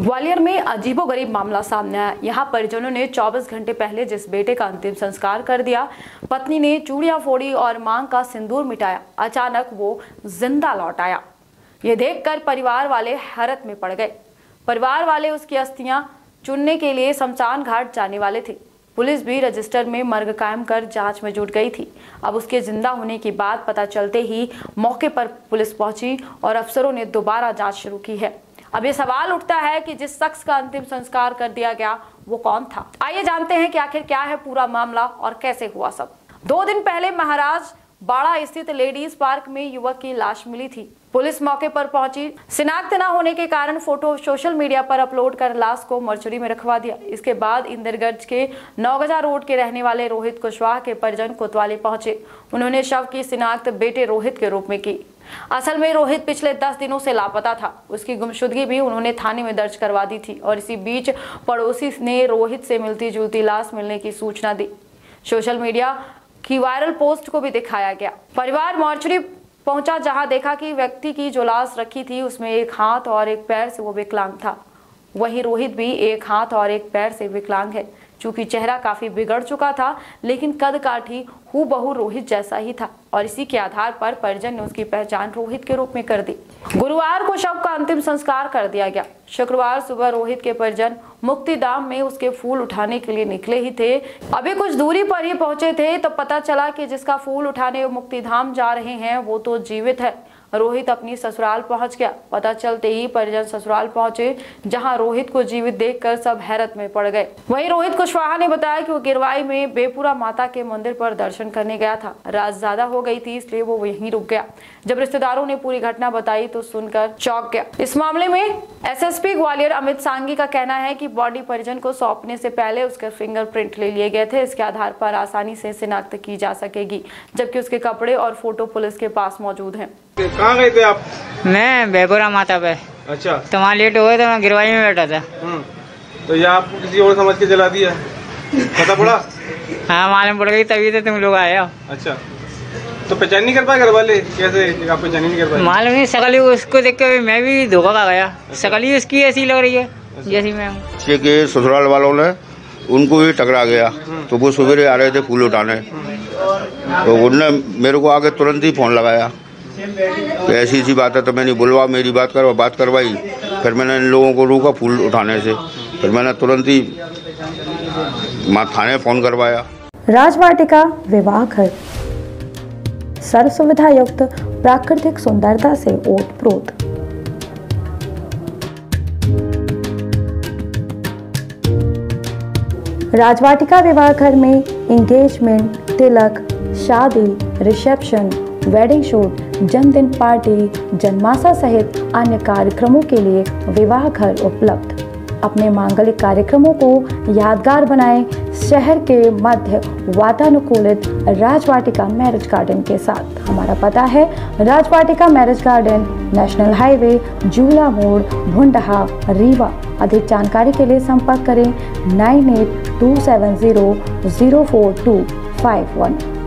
ग्वालियर में अजीबोगरीब मामला सामने आया। यहाँ परिजनों ने 24 घंटे पहले जिस बेटे का अंतिम संस्कार कर दिया, पत्नी ने चूड़ियां फोड़ी और मांग का सिंदूर मिटाया, अचानक वो जिंदा लौट आया। ये देखकर परिवार वाले हैरत में पड़ गए। परिवार वाले उसकी अस्थियां चुनने के लिए शमशान घाट जाने वाले थे। पुलिस भी रजिस्टर में मर्ग कायम कर जांच में जुट गई थी। अब उसके जिंदा होने की बात पता चलते ही मौके पर पुलिस पहुंची और अफसरों ने दोबारा जांच शुरू की है। अब ये सवाल उठता है कि जिस शख्स का अंतिम संस्कार कर दिया गया वो कौन था। आइए जानते हैं कि आखिर क्या है पूरा मामला और कैसे हुआ सब। 2 दिन पहले महाराज बाड़ा स्थित लेडीज पार्क में युवक की लाश मिली थी। पुलिस मौके पर पहुंची। शिनाख्त न होने के कारण फोटो सोशल मीडिया पर अपलोड कर लाश को मर्चुरी में रखवा दिया। इसके बाद इंदरगंज के नौगजा रोड के रहने वाले रोहित कुशवाहा के परिजन कोतवाली पहुंचे। उन्होंने शव की शिनाख्त बेटे रोहित के रूप में की। असल में रोहित पिछले 10 दिनों से लापता था। उसकी गुमशुदगी भी उन्होंने थाने में दर्ज करवा दी थी और इसी बीच पड़ोसी ने रोहित से मिलती जुलती लाश मिलने की सूचना दी। सोशल मीडिया की वायरल पोस्ट को भी दिखाया गया। परिवार मॉर्चरी पहुंचा, जहां देखा कि व्यक्ति की जो लाश रखी थी उसमें एक हाथ और एक पैर से वो विकलांग था। वहीं रोहित भी एक हाथ और एक पैर से विकलांग है। चूंकि चेहरा काफी बिगड़ चुका था, लेकिन कद काठी हूबहू रोहित जैसा ही था और इसी के आधार पर परिजन ने उसकी पहचान रोहित के रूप में कर दी। गुरुवार को शव का अंतिम संस्कार कर दिया गया। शुक्रवार सुबह रोहित के परिजन मुक्तिधाम में उसके फूल उठाने के लिए निकले ही थे। अभी कुछ दूरी पर ही पहुंचे थे तो पता चला कि जिसका फूल उठाने मुक्तिधाम जा रहे हैं वो तो जीवित है। रोहित अपनी ससुराल पहुंच गया। पता चलते ही परिजन ससुराल पहुंचे, जहां रोहित को जीवित देखकर सब हैरत में पड़ गए। वहीं रोहित कुशवाहा ने बताया कि वो गिरवाई में बेपुरा माता के मंदिर पर दर्शन करने गया था। रात ज्यादा हो गई थी, इसलिए वो वहीं रुक गया। जब रिश्तेदारों ने पूरी घटना बताई तो सुनकर चौंक गया। इस मामले में एसएसपी ग्वालियर अमित सांगी का कहना है कि बॉडी परिजन को सौंपने से पहले उसके फिंगरप्रिंट ले लिए गए थे। इसके आधार पर आसानी से शिनाख्त की जा सकेगी, जबकि उसके कपड़े और फोटो पुलिस के पास मौजूद हैं। कहाँ गए थे आप? मैं बेपुरा माता पे। अच्छा। तो वहाँ लेट हो गए तो मैं गिरवाई में बैठा था। तो ये आपको किसी और समझ के जला दिया, पता पड़ा? हाँ, मालूम पड़ गई, तभी तो तुम लोग आए हो। अच्छा, तो पहचान नहीं कर पाए घर वाले? कैसे आप पहचान नहीं कर पाए? मालूम नहीं, शकल ही उसको देख के मैं भी धोखा खा गया। शकल ही उसकी ऐसी लग रही है जैसी मैं हूँ। बच्चे के ससुराल वालों ने उनको भी टकरा गया, तो वो सवेरे आ रहे थे फूल उठाने, तो उनने मेरे को आगे तुरंत ही फोन लगाया। तो ऐसी सी बात है, तो मैंने बुलवा, मेरी बात करवाई। फिर मैंने इन लोगों को रोका फूल उठाने से। फिर मैंने तुरंत ही थाने फोन करवाया। राजवाटिका विवाह घर, सर्व सुविधा युक्त प्राकृतिक सुंदरता से ओतप्रोत। राजवाटिका विवाह घर में एंगेजमेंट, तिलक, शादी, रिसेप्शन, वेडिंग शूट, जन्मदिन पार्टी, जन्माशा सहित अन्य कार्यक्रमों के लिए विवाह घर उपलब्ध। अपने मांगलिक कार्यक्रमों को यादगार बनाएं शहर के मध्य वातानुकूलित राजवाटिका मैरिज गार्डन के साथ। हमारा पता है Rajvatika marriage garden, national highway, Jula मोड़, भुंडहा, रीवा। अधिक जानकारी के लिए संपर्क करें 9827004251।